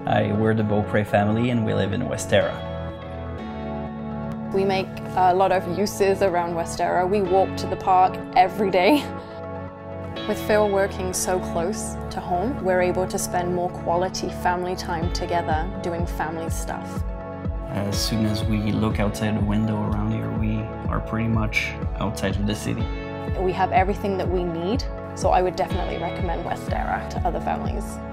We're the Beaupre family and we live in Westerra. We make a lot of uses around Westerra. We walk to the park every day. With Phil working so close to home, we're able to spend more quality family time together doing family stuff. As soon as we look outside the window around here, we are pretty much outside of the city. We have everything that we need, so I would definitely recommend Westerra to other families.